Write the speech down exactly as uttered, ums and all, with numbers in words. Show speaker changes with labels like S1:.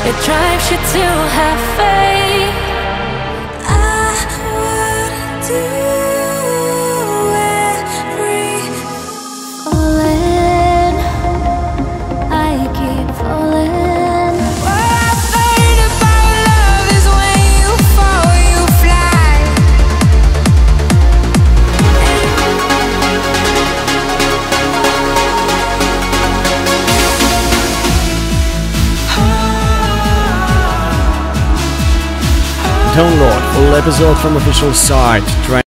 S1: It drives you to have faith. I would do every falling. I keep falling. What I've heard about love is when you fall, you fly.
S2: Download full episode from official site.